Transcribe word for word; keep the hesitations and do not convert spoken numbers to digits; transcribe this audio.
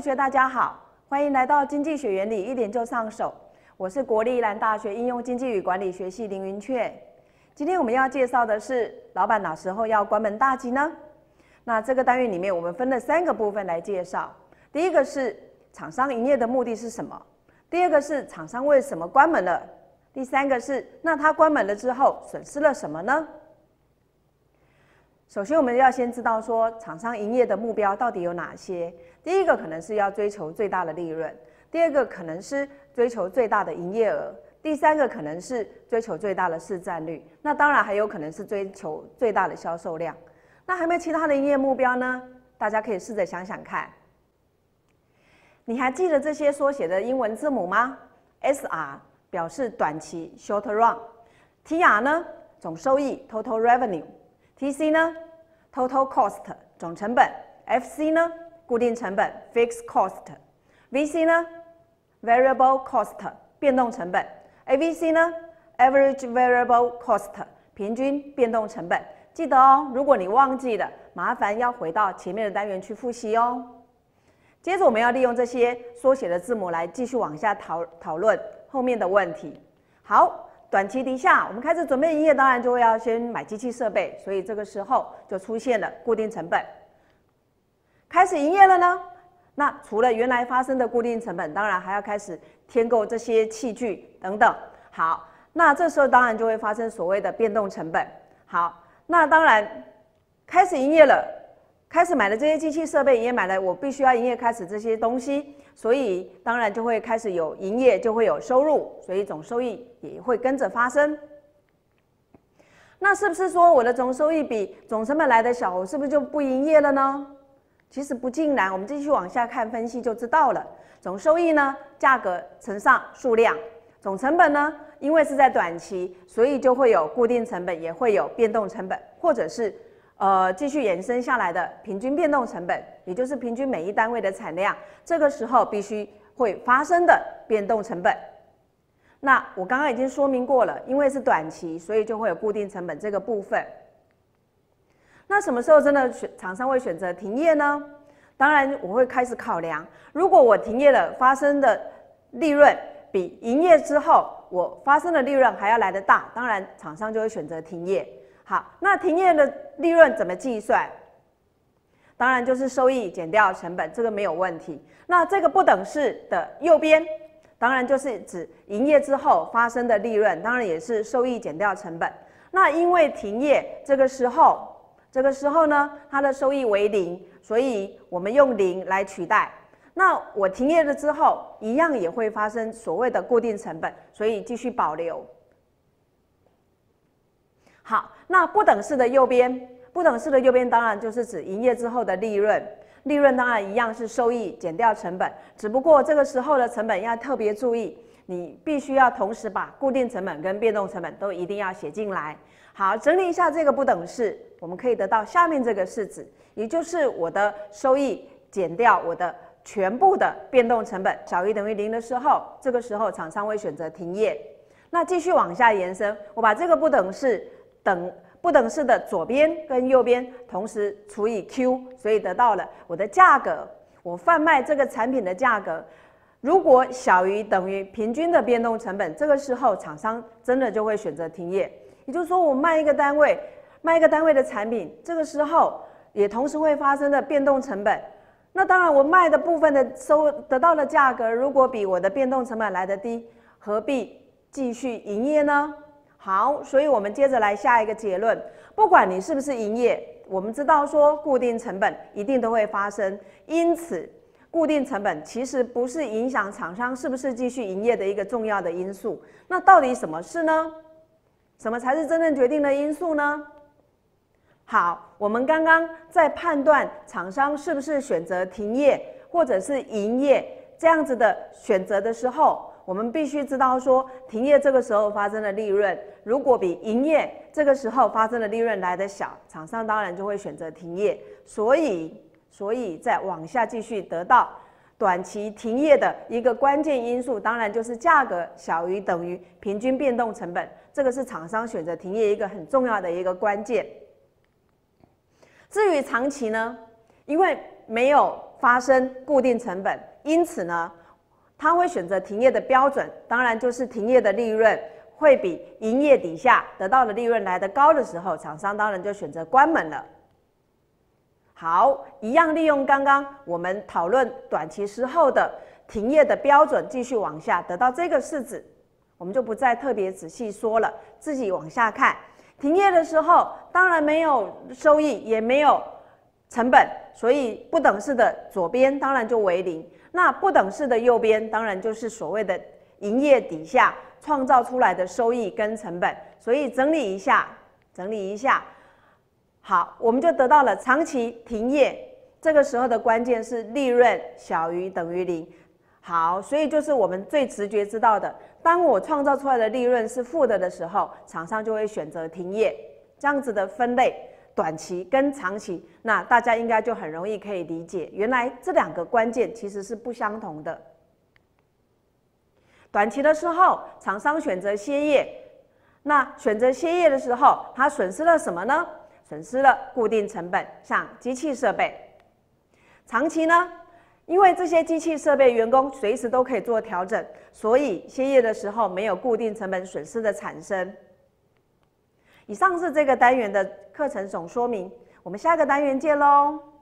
学大家好，欢迎来到经济学原理一点就上手。我是国立宜兰大学应用经济与管理学系林云雀。今天我们要介绍的是，老板哪时候要关门大吉呢？那这个单元里面，我们分了三个部分来介绍。第一个是厂商营业的目的是什么？第二个是厂商为什么关门了？第三个是那他关门了之后损失了什么呢？首先，我们要先知道说厂商营业的目标到底有哪些。第一个可能是要追求最大的利润，第二个可能是追求最大的营业额，第三个可能是追求最大的市占率。那当然还有可能是追求最大的销售量。那还有没有其他的营业目标呢？大家可以试着想想看。你还记得这些缩写的英文字母吗 ？S R 表示短期 （short run），T R 呢总收益 （total revenue），T C 呢 total cost 总成本 ，F C 呢固定成本 （fixed cost），V C 呢 variable cost 变动成本 ，A V C 呢 average variable cost 平均变动成本。记得哦，如果你忘记了，麻烦要回到前面的单元去复习哦。接着我们要利用这些缩写的字母来继续往下讨讨论后面的问题。好，短期底下我们开始准备营业，当然就会要先买机器设备，所以这个时候就出现了固定成本。开始营业了呢，那除了原来发生的固定成本，当然还要开始添购这些器具等等。好，那这时候当然就会发生所谓的变动成本。好，那当然开始营业了。开始买了这些机器设备，也买了我必须要营业开始这些东西，所以当然就会开始有营业，就会有收入，所以总收益也会跟着发生。那是不是说我的总收益比总成本来的小，我是不是就不营业了呢？其实不尽然，我们继续往下看分析就知道了。总收益呢，价格乘上数量，总成本呢，因为是在短期，所以就会有固定成本，也会有变动成本，或者是呃，继续衍生下来的平均变动成本，也就是平均每一单位的产量，这个时候必须会发生的变动成本。那我刚刚已经说明过了，因为是短期，所以就会有固定成本这个部分。那什么时候真的选厂商会选择停业呢？当然，我会开始考量，如果我停业了，发生的利润比营业之后我发生的利润还要来得大，当然厂商就会选择停业。好，那停业的利润怎么计算？当然就是收益减掉成本，这个没有问题。那这个不等式的右边，当然就是指营业之后发生的利润，当然也是收益减掉成本。那因为停业，这个时候，这个时候呢，它的收益为零，所以我们用零来取代。那我停业了之后，一样也会发生所谓的固定成本，所以继续保留。好，那不等式的右边，不等式的右边当然就是指营业之后的利润，利润当然一样是收益减掉成本，只不过这个时候的成本要特别注意，你必须要同时把固定成本跟变动成本都一定要写进来。好，整理一下这个不等式，我们可以得到下面这个式子，也就是我的收益减掉我的全部的变动成本小于等于零的时候，这个时候厂商会选择停业。那继续往下延伸，我把这个不等式等不等式的左边跟右边同时除以 Q， 所以得到了我的价格，我贩卖这个产品的价格，如果小于等于平均的变动成本，这个时候厂商真的就会选择停业。也就是说，我卖一个单位，卖一个单位的产品，这个时候也同时会发生的变动成本。那当然，我卖的部分的收得到的价格，如果比我的变动成本来得低，何必继续营业呢？好，所以我们接着来下一个结论。不管你是不是营业，我们知道说固定成本一定都会发生，因此固定成本其实不是影响厂商是不是继续营业的一个重要的因素。那到底什么是呢？什么才是真正决定的因素呢？好，我们刚刚在判断厂商是不是选择停业或者是营业这样子的选择的时候，我们必须知道说，停业这个时候发生的利润，如果比营业这个时候发生的利润来得小，厂商当然就会选择停业。所以，所以再往下继续得到短期停业的一个关键因素，当然就是价格小于等于平均变动成本，这个是厂商选择停业一个很重要的一个关键。至于长期呢，因为没有发生固定成本，因此呢，他会选择停业的标准，当然就是停业的利润会比营业底下得到的利润来得高的时候，厂商当然就选择关门了。好，一样利用刚刚我们讨论短期时候的停业的标准，继续往下得到这个式子，我们就不再特别仔细说了，自己往下看。停业的时候，当然没有收益，也没有成本，所以不等式的左边当然就为零。那不等式的右边当然就是所谓的营业底下创造出来的收益跟成本。所以整理一下，整理一下。好，我们就得到了长期停业，这个时候的关键是利润小于等于零。好，所以就是我们最直觉知道的，当我创造出来的利润是负的的时候，厂商就会选择停业。这样子的分类，短期跟长期，那大家应该就很容易可以理解，原来这两个关键其实是不相同的。短期的时候，厂商选择歇业，那选择歇业的时候，他损失了什么呢？损失了固定成本，像机器设备。长期呢，因为这些机器设备员工随时都可以做调整，所以歇业的时候没有固定成本损失的产生。以上是这个单元的课程总说明，我们下个单元见喽。